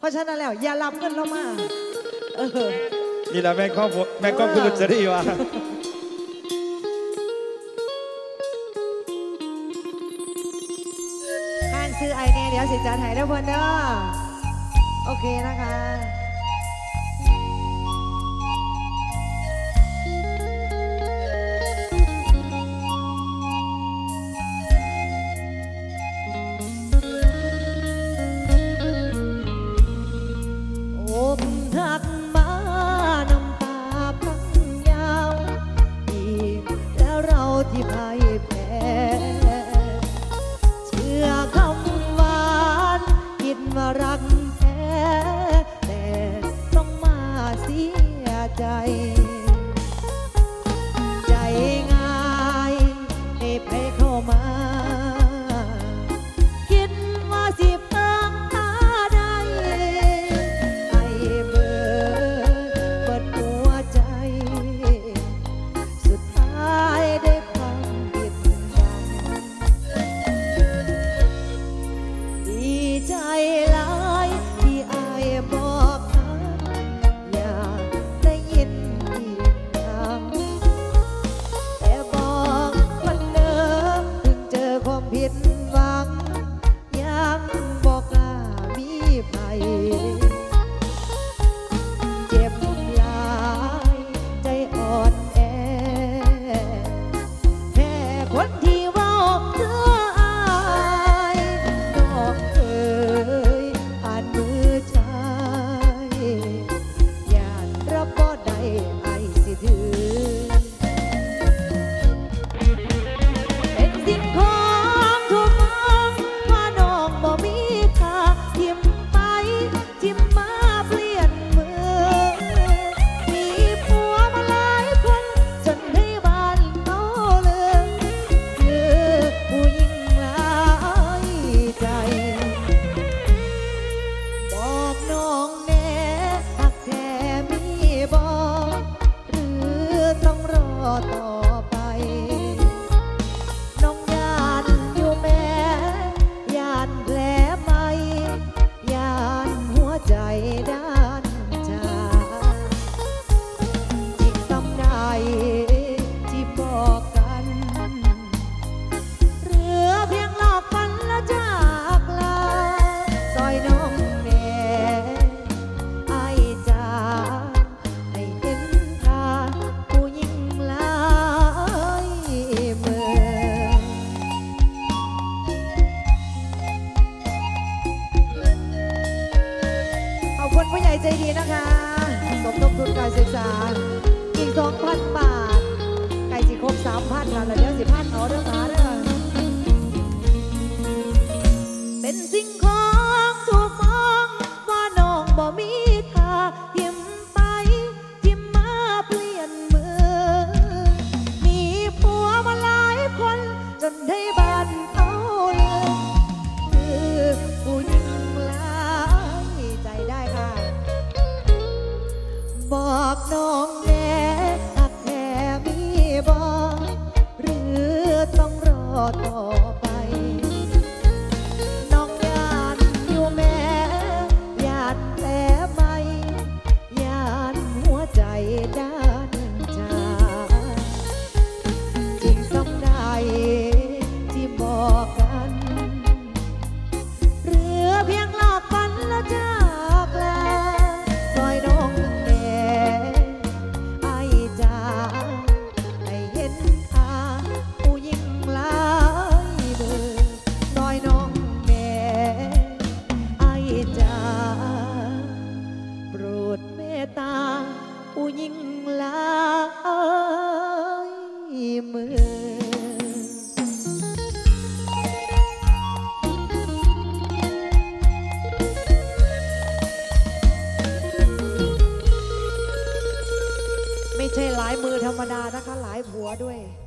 ราะฉะนั้นแล้วอย่ารับเงินเรามานี่แหละแม่ก้องคุณลุจรีวะข้างซื้อไอเน่เดี๋ยวสิจัดให้ได้เพิ่นเด้อโอเคนะคะที่พ่ายแพ้เชื่อคำหวานคิดว่ารักแท้แต่ต้องมาเสียใจใจง่ายให้ไปเข้ามาคิดว่าสิพังหาได้ให้เปิดหัวใจสุดท้ายได้ใจหลายที่อายบอกกันอยากได้ยินอีกครั้งแต่บอกมันเดิมถึงเจอความผิดหวังยังบอกกล้ามีภัยเจ็บหลายใจอ่อนแอแค่คนที่ว่าเธอต่อไปน้องยานอยู่แม่ยานแผลไหมยานหัวใจด้านชาจิตซ้ำได้ที่บอกกันเหลือเพียงหลอกฝันและจากลาซอยน้องแม่ไอ้จ้าให้เห็นทาผู้หญิงผู้ใหญ่ใจดีนะคะสมทบทุนการศึกษาอีก 2,000 บาทไก่จีครบ 3,000 ค่ะแล้วเดี๋ยว10,000เอาเด้อค่ะเด้อเป็นสิ่งของถูกมองว่าน้องบ่มีค่าทิมไปทิมมาเปลี่ยนมือมีผัวมาหลายคนจนได้บ้านเขาเลยคือผู้หญิงหลายใจได้ค่ะบอกน้องแม่หักแท้มีบอกหรือต้องรอต่อไปน้องยานอยู่แม่ยานแผลไหมยานหัวใจด้านชาจริงซ้ำได้ที่บอกกันเหลือเพียงหลอกฝันและจากลาซอยน้องผู้หญิงหลายมือไม่ใช่หลายมือธรรมดานะคะหลายผัวด้วย